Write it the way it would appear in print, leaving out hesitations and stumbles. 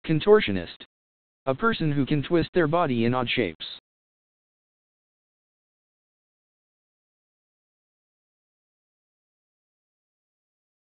Contortionist. A person who can twist their body in odd shapes.